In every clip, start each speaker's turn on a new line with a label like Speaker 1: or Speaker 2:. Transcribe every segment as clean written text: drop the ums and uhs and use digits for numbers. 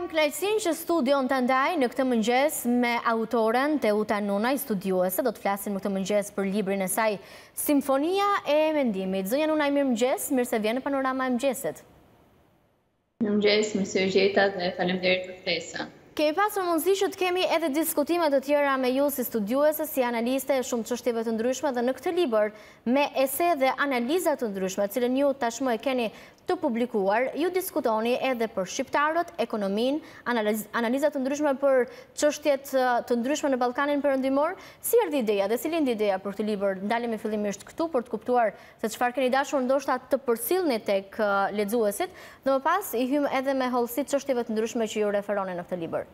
Speaker 1: kënaqësinë që studion të ndaj në këtë mëngjes me autoren Teuta Nunaj, studiuese. Do të flasim në këtë mëngjes për librin e saj Simfonia e Mendimit. Zonja Nunaj, mirëmëngjes, mirë se vjen në Panorama e mëngjesit.
Speaker 2: Mirëmëngjes, mirë se u gjeta dhe faleminderit për ftesën.
Speaker 1: Kemi pasur mundësi që të kemi edhe diskutime të tjera me ju si studiuese, si analiste e shumë çështjeve të ndryshme, dhe në këtë libër me ese dhe analiza të ndryshme, cilën ju tashmë e keni të publikuar, ju diskutoni edhe për shqiptarët, ekonominë, analiza të ndryshme për çështjet të ndryshme në Ballkanin Perëndimor. Si erdhi ideja dhe si lindi ideja për këtë libër? Ndalemi fillimisht këtu për të kuptuar se çfarë keni dashur ndoshta të përcjellni tek lexuesit, dhe më pas i hym edhe me hollësi çështjeve të ndryshme që ju referonin në këtë libër.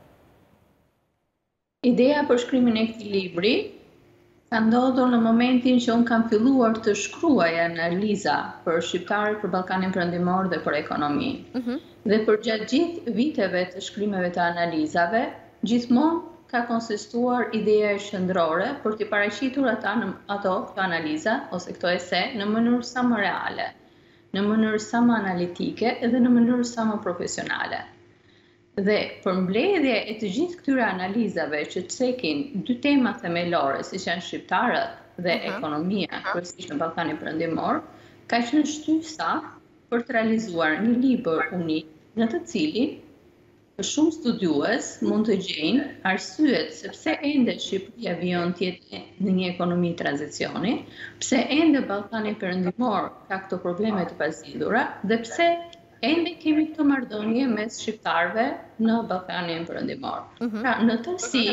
Speaker 2: Ideja për shkrimin e këtij libri ka ndodhur në momentin që unë kam filluar të shkruaj analiza për shqiptarët, për Ballkanin Perëndimor dhe për ekonominë. Dhe për gjatë gjithë viteve të shkrimeve të analizave, gjithmonë ka konsistuar ideja e qendrore për të paraqitur këto analiza ose këto ese në mënyrë sa më reale, në mënyrë sa më analitike dhe në mënyrë sa më profesionale. Dhe përmbledhje e të gjithë këtyre analizave që cekin dy tema themelore, si që janë shqiptarët dhe ekonomia, kryesisht në Ballkanin Perëndimor, ka qenë shtypsa për të realizuar një libër unik në të cilin shumë studiues mund të gjejnë arsyet se pse ende Shqipëria vijon të jetë në një ekonomi tranzicioni, pse ende Ballkani Perëndimor ka këto probleme të pazgjidhura dhe pse ende kemi këtë marrëdhënie mes shqiptarëve në Ballkanin Perëndimor. Pra, në tërësi,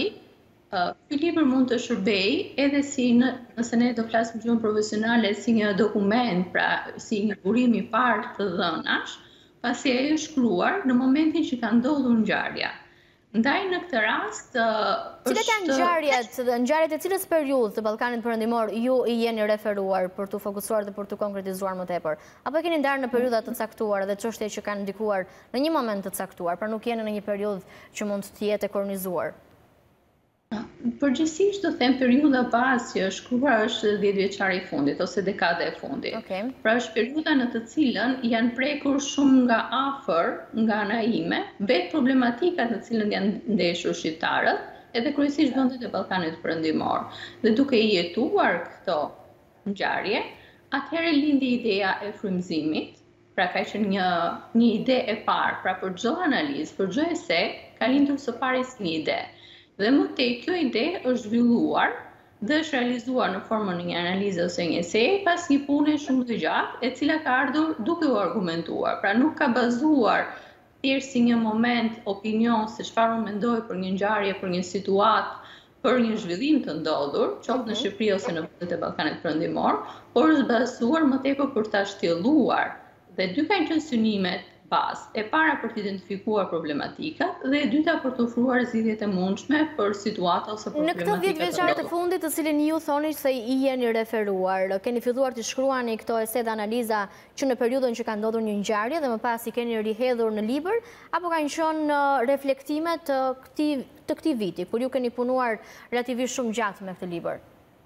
Speaker 2: ky libër mund të shërbejë edhe si nëse ne do flasim gjuhën profesionale, si një dokument, pra si një burim i parë të dhënash, pasi ai është shkruar në momentin që ka ndodhur ngjarja. Ndaj në këtë rast
Speaker 1: cilat janë ngjarjet e cilës periudhë të Ballkanit Perëndimor ju i jeni referuar për të fokusuar dhe për të konkretizuar më tepër? Apo e keni ndarë në periudha të caktuara dhe çështje që kanë ndikuar në një moment të caktuar, pra nuk jeni në një periudhë që mund të jetë e kornizuar?
Speaker 2: Përgjithsisht do them periudha bazë që është shkruar është 10 vjeçari i fundit ose dekada e fundit. Pra është periudha në të cilën janë prekur shumë nga afër nga ana ime vetë problematikat në të cilën janë ndeshur shqiptarët edhe kryesisht vendet e Ballkanit Perëndimor. Dhe duke i jetuar këto ngjarje, atëherë lindi ideja e frymëzimit. Pra ka qenë një ide e parë, pra për çdo analizë, për çdo ese, ka lindur së pari si një ide. Dhe më tej kjo ide është zhvilluar dhe është realizuar në formën një analize ose një ese pas një pune shumë të gjatë, e cila ka ardhur duke u argumentuar. Pra nuk ka bazuar thjesht si një moment opinion se çfarë unë mendoj për një ngjarje, për një situatë, për një zhvillim të ndodhur, qoftë në Shqipëri ose në vendet e Ballkanit Perëndimor, por është bazuar më tepër për ta shtjelluar. Dhe dy kanë qenë synimet bazë. E para për të identifikuar problematikat dhe e dyta për të ofruar zgjidhjet e mundshme për situata ose problematika.
Speaker 1: Në këtë 10 vjeçar të fundit, të cilin ju thoni se i jeni referuar, keni filluar të shkruani këto ese dhe analiza që në periudhën që ka ndodhur një ngjarje dhe më pas i keni rihedhur në libër, apo kanë qenë reflektime të këtij viti, kur ju keni punuar relativisht shumë gjatë me këtë libër?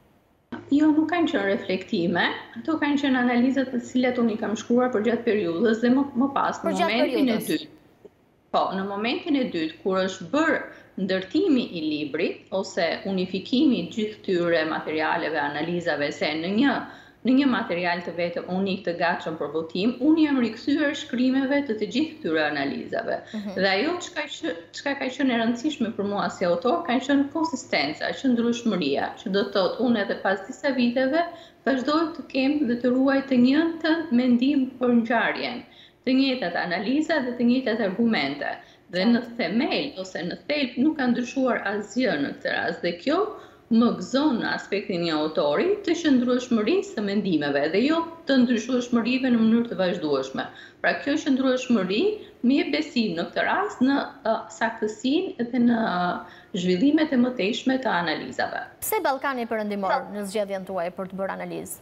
Speaker 2: Jo, nuk kanë qenë reflektime, ato kanë qenë analizat të cilat unë i kam shkruar për gjatë periudhës dhe më pas në momentin e dytë. Po, në momentin e dytë kur është bërë ndërtimi i librit ose unifikimi i gjithë këtyre materialeve, analizave se në një material të vetëm unik të gatshëm për votim, unë jam rikthyer shkrimeve të gjithë këtyre analizave. Dhe ajo çka ka qenë e rëndësishme për mua si autor ka qenë konsistenca, qëndrueshmëria, që do të thotë unë edhe pas disa viteve vazhdoj të kem dhe të ruaj të njëjtën mendim për ngjarjen, të njëjtat analiza dhe të njëjtat argumente. Dhe në themel ose në thelb nuk ka ndryshuar asgjë në këtë rast dhe kjo më gëzon në aspektin një autori të qëndrueshmërisë së mendimeve dhe jo të ndryshueshmërive në mënyrë të vazhdueshme. Pra kjo qëndrueshmëri më jep besim në këtë rast në saktësinë dhe në zhvillimet e mëtejshme të analizave.
Speaker 1: Pse Ballkani Perëndimor në zgjedhjen tuaj për të bërë analizë?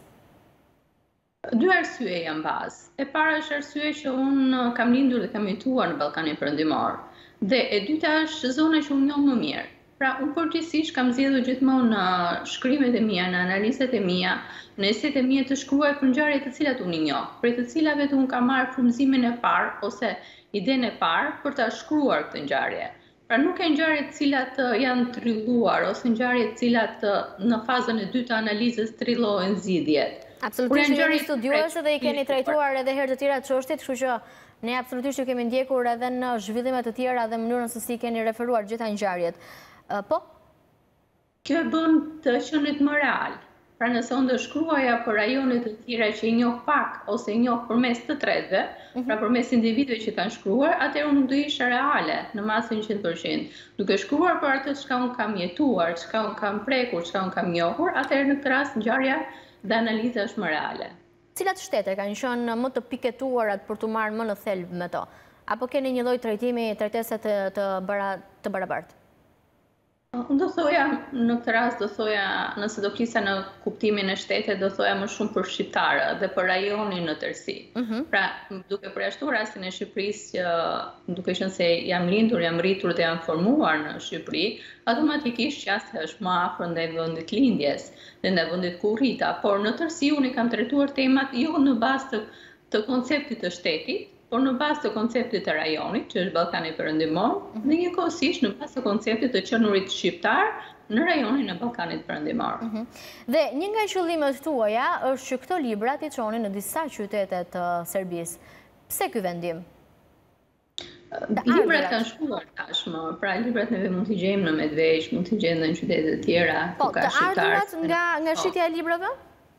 Speaker 2: Dy arsye janë bazë. E para është arsye që unë kam lindur dhe kam jetuar në Ballkanin Perëndimor. Dhe e dyta është zona që unë njoh më mirë. Pra, unë përgjithsisht kam zgjedhur gjithmonë në shkrimet e mia, në analizat e mia, në esetë e mia të shkruar për ngjarje të cilat unë i njoh, për të cilave unë kam marrë frymëzimin e parë ose idenë e parë për ta shkruar këtë ngjarje. Pra nuk e ngjarje të cilat janë trilluar ose ngjarje të cilat në fazën e dytë të analizës trillohen zgjidhjet.
Speaker 1: Absolutisht jeni studiuese dhe i keni trajtuar edhe herë të tjera çështjet, kështu që ne absolutisht ju kemi ndjekur edhe në zhvillime të tjera dhe mënyrën se si keni referuar gjitha ngjarjet. Po?
Speaker 2: Kjo e bën të qenit më real. Pra nëse unë do shkruaja për rajone të tjera që i njoh pak ose i njoh përmes të tretëve, pra përmes individëve që kanë shkruar, atëherë unë do isha reale në masën 100%. Duke shkruar për atë çka unë kam jetuar, çka unë kam prekur, çka unë kam njohur, atëherë në këtë rast ngjarja dhe analiza është më reale.
Speaker 1: Cilat shtete kanë qenë më të piketuarat për të marrë më në thelb me to? Apo keni një lloj trajtimi, trajtese të barabartë?
Speaker 2: Unë do thoja, në këtë rast do thoja, nëse do flisa në kuptimin e shtetit, do thoja më shumë për shqiptarët dhe për rajonin në tërësi. Pra, duke përjashtuar rastin e Shqipërisë, që duke qenë se jam lindur, jam rritur dhe jam formuar në Shqipëri, automatikisht qasja është më afër ndaj vendit lindjes dhe ndaj vendit ku rrita, por në tërësi unë kam trajtuar temat jo në bazë të konceptit të shtetit, por në bazë të konceptit të rajonit, që është Ballkani Perëndimor, dhe njëkohësisht në bazë të konceptit të qenurit shqiptar në rajonin e Ballkanit Perëndimor.
Speaker 1: Dhe një nga qëllimet tuaja është që këto libra t'i çonin në disa qytete të Serbisë. Pse ky vendim?
Speaker 2: Librat kanë shkuar tashmë, pra librat neve mund t'i gjejmë në Medveç, mund t'i gjejmë në qytete të tjera.
Speaker 1: Po, të ardhurat nga shitja e librave?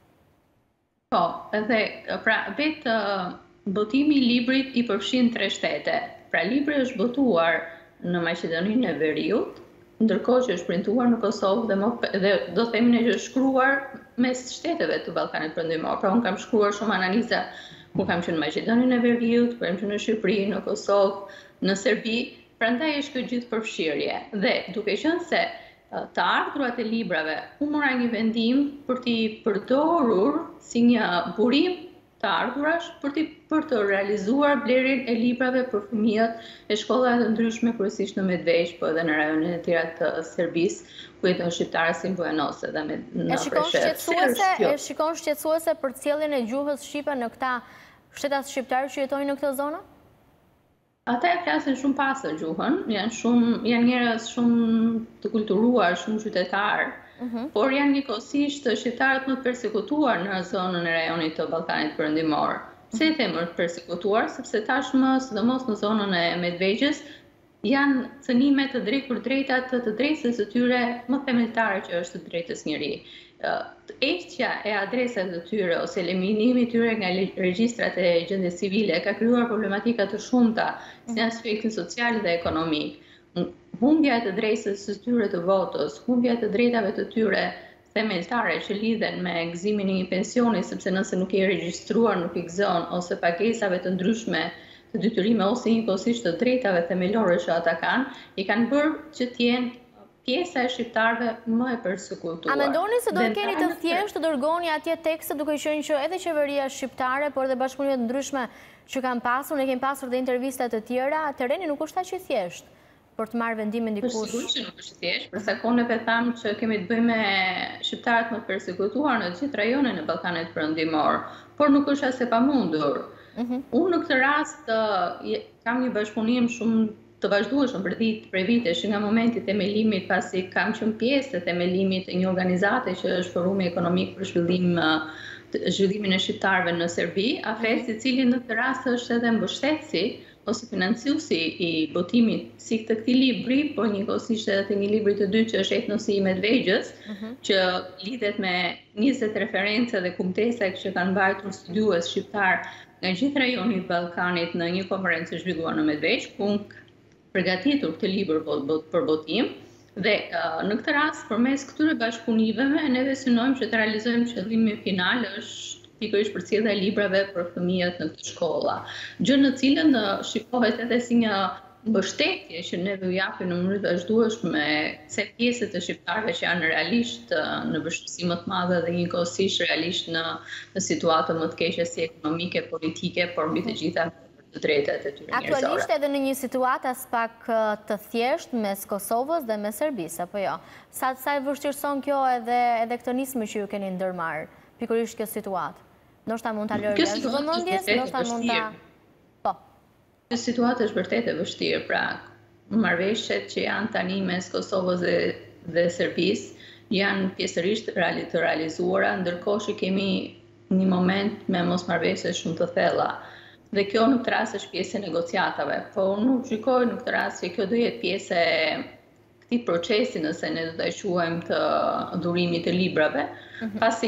Speaker 2: Po, edhe pra vetë botimi i librit i përfshin 3 shtete. Pra libri është botuar në Maqedoninë e Veriut, ndërkohë që është printuar në Kosovë dhe do themi që është shkruar mes shteteve të Ballkanit Perëndimor. Pra unë kam shkruar shumë analiza ku kam qenë në Maqedoninë e Veriut, kam qenë në Shqipëri, në Kosovë, në Serbi, prandaj është kjo gjithë përfshirje. Dhe duke qenë se të ardhurat e librave, unë mora një vendim për t'i përdorur si një burim të ardhurash për të realizuar blerjen e librave për fëmijët e shkollave të ndryshme, kryesisht në Medveç, po edhe në rajonet e tjera të Serbisë, ku jeton shqiptarë si në Bujanosë dhe në Preshevë.
Speaker 1: E shikon shqetësuese për ciljen e gjuhës shqipe në këta shtetat shqiptarë që jetojnë në këtë zonë?
Speaker 2: Ata e flasin shumë pastër gjuhën, janë njerëz shumë të kulturuar, shumë qytetarë, por janë njëkohësisht shqiptarët më të persekutuar në zonën e rajonit të Ballkanit Perëndimor. Pse i them të persekutuar? Sepse tashmë, sidomos në zonën e Medveçës, janë cënime të drejtë për drejta të drejtës së tyre më themeltare, që është të drejtës njeri. Heqja e adresave të tyre ose eliminimi i tyre nga regjistrat e gjendjes civile ka krijuar problematika të shumta si në aspektin social dhe ekonomik. Humbja e të drejtës së tyre të votës, humbja e të drejtave të tyre themeltare që lidhen me gëzimin e një pensioni, sepse nëse nuk je regjistruar, nuk i gëzon, ose pagesave të ndryshme të detyrime ose njëkohësisht të drejtave themelore që ata kanë, i kanë bërë që të jenë pjesa e shqiptarëve më e përsekutuar.
Speaker 1: A mendoni se do të keni të thjeshtë të dërgoni atje tekste, duke qenë që edhe qeveria shqiptare, por edhe bashkëpunimet ndryshme që kanë pasur, ne kemi pasur dhe intervista të tjera, terreni nuk është aq i thjeshtë për të marrë vendimin dikush?
Speaker 2: Sigurisht që nuk është thjesht, përsa konë thamë që kemi të bëjmë me shqiptarët më të persekutuar në gjithë rajonin e Ballkanit Perëndimor, por nuk është as e pamundur. Unë në këtë rast kam një bashkëpunim shumë të vazhdueshëm për vitesh, nga momenti i themelimit, pasi kam qenë pjesë të themelimit të një organizate që është Forumi Ekonomik për zhvillimin e shqiptarëve në Serbi, AFES, i cili në këtë rast është edhe mbështetësi ose financiuesi i botimit si të këtij libri, por njëkohësisht edhe të një libri të dytë që është Etnosi i Medveçës, që lidhet me 20 referenca dhe kumtesa që kanë mbajtur studiues shqiptar nga gjithë rajoni i Ballkanit në një konferencë të zhvilluar në Medveç, ku përgatitur këtë libër për botim, dhe në këtë rast përmes këtyre bashkëpunimeve ne synojmë që të realizojmë qëllimi final është pikërisht përcjellja e librave për fëmijët në këtë shkolla, gjë në cilën shikohet edhe si një mbështetje që ne u japim në mënyrë të vazhdueshme se pjesët e shqiptarëve që janë realisht në vështirësi më të madhe dhe njëkohësisht realisht në situatë më të keqe si ekonomike, politike, por mbi të gjitha të drejtat e tyre njerëzore.
Speaker 1: Aktualisht edhe në një situatë as pak të thjeshtë mes Kosovës dhe mes Serbisë, apo jo? Sa e vështirëson kjo edhe këtë nismë që ju keni ndërmarrë, pikërisht kjo situatë? Ndoshta mund ta lërë jashtë vëmendjes, ndoshta mund ta... Po.
Speaker 2: Kjo situatë është vërtet e vështirë, pra marrëveshjet që janë tani mes Kosovës dhe Serbisë janë pjesërisht të realizuara, ndërkohë që kemi një moment me mosmarrëveshje shumë të thella. Dhe kjo në këtë rast është pjesë e negociatave, po nuk gjykoj në këtë rast që kjo do jetë pjesë e këtij procesi, nëse ne do ta quajmë të dhurimit të librave, pasi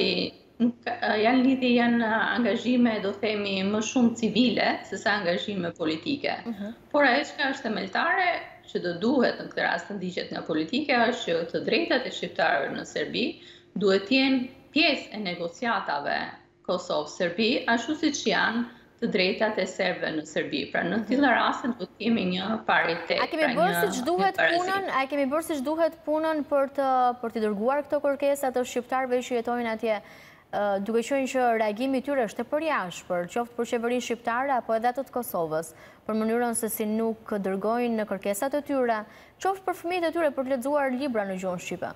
Speaker 2: janë angazhime, do themi, më shumë civile se sa angazhime politike. Por ajo që është themeltare që do duhet në këtë rast të ndiqet nga politika është që të drejtat e shqiptarëve në Serbi duhet të jenë pjesë e negociatave Kosovë-Serbi, ashtu siç janë të drejtat e serbëve në Serbi. Pra në tilla raste do të kemi një paritet.
Speaker 1: A kemi bërë siç duhet punën? A kemi bërë siç duhet punën për të dërguar këto kërkesa të shqiptarëve që jetojnë atje, duke qenë që reagimi i tyre është e përjashpër, qoftë për qeverinë shqiptare apo edhe ato të Kosovës, për mënyrën se si nuk dërgojnë në kërkesat e tyre, qoftë për fëmijët e tyre për të lexuar libra në gjuhën shqipe?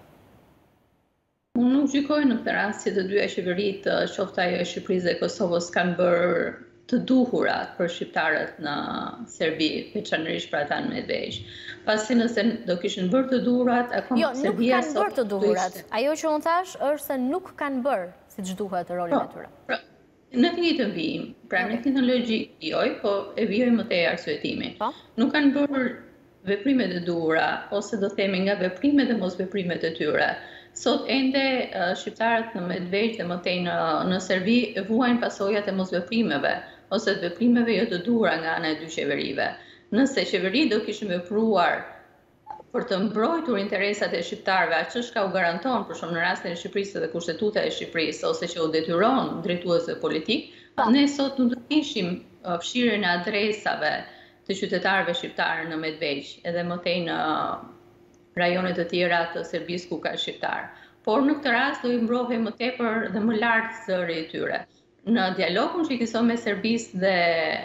Speaker 2: Unë nuk gjykoj në këtë rast që të dyja qeveritë, qoftë ajo e Shqipërisë dhe Kosovës, kanë bërë të duhurat për shqiptarët në Serbi, veçanërisht për ata në Medveq. Pasi nëse do kishin bërë të duhurat,
Speaker 1: jo, nuk kanë bërë të duhurat. Ajo që unë thash është se nuk kanë bërë siç duhet rolin e tyre.
Speaker 2: Në të njëjtën vijim, pra në të njëjtën logjikë vijoj, po e vijoj më tej arsyetimi. Nuk kanë bërë veprimet e duhura, ose do themi nga veprimet dhe mosveprimet e tyre. Sot ende shqiptarët në Medveq dhe më tej në Serbi vuajnë pasojat e mosveprimeve ose të veprimeve jo të duhura nga ana e dy qeverive. Nëse qeveritë do kishin vepruar për të mbrojtur interesat e shqiptarëve, që shka u garanton për shumë në rastin e Shqipërisë dhe Kushtetuta e Shqipërisë, ose që u detyron drejtuesve politik, ne sot nuk do kishim fshirjen e adresave të qytetarëve shqiptarë në Medveq, edhe më tej në rajonet të tjera të Serbisë ku ka shqiptar. Por në këtë rast do i mbrohej më tepër dhe më lart zëri i tyre. Në dialogun që ekziston me Serbisë dhe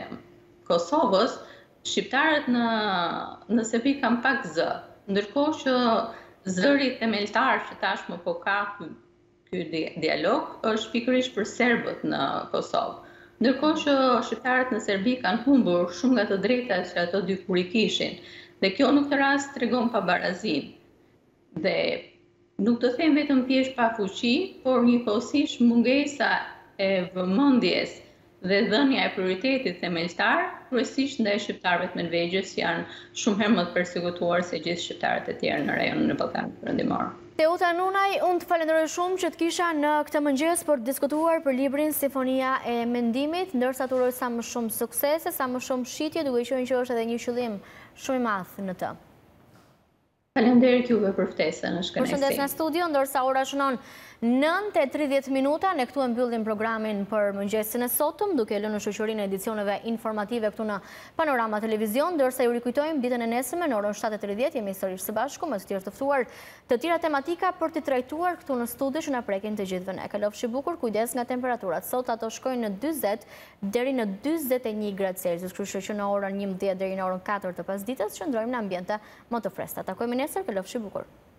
Speaker 2: Kosovës, shqiptarët në Serbi kanë pak zë, ndërkohë që zëri themeltar që tashmë po ka ky dialog është pikërisht për serbët në Kosovë. Ndërkohë që shqiptarët në Serbi kanë humbur shumë nga të drejtat që ato dikur i kishin. Dhe kjo në këtë rast tregon pabarazin. Dhe nuk të them vetëm thjesht pa fuqi, por njëkohësisht mungesa e vëmendjes dhe dhënia e prioritetit themeltar, kryesisht ndaj shqiptarëve të Medvegjës, janë shumë herë më të përsekutuar se gjithë shqiptarët e tjerë në rajonin e Ballkanit Perëndimor.
Speaker 1: Teuta Nunaj, unë të falenderoj shumë që të kisha në këtë mëngjes për të diskutuar për librin Sinfonia e Mendimit, ndërsa të uroj sa më shumë suksese, sa më shumë shitje, duke qenë që është edhe një qëllim shumë i madh në të.
Speaker 2: Faleminderit juve për ftesën, është kënaqësi.
Speaker 1: Përshëndes në studio, ndërsa ora shënon 9:30 minuta, ne këtu e mbyllim programin për mëngjesin e sotëm, duke lënë në shoqërinë e edicioneve informative këtu në Panorama Televizion, ndërsa ju rikujtojmë ditën e nesërme në orën 7:30 jemi sërish së bashku me të tjerë të ftuar të tjera tematika për të trajtuar këtu në studio që na prekin të gjithëve ne. Kalofshi bukur, kujdes nga temperaturat. Sot ato shkojnë në 40 deri në 41 gradë Celsius, kështu që në orën 11 deri në orën 4 të pasdites qëndrojmë në ambiente më të freskëta. Takojmë nesër, kalofshi bukur.